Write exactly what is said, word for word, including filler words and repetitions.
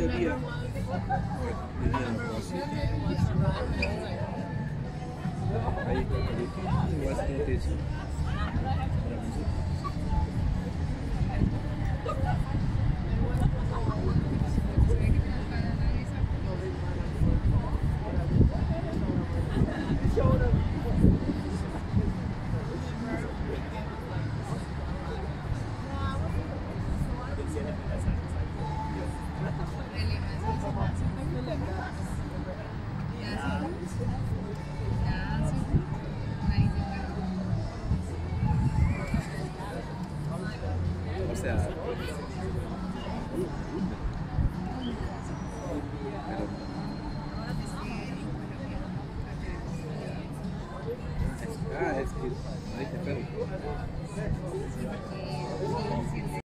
mediodía. Ahí está, igual como te decía. O sea, ah, es que no dije perro.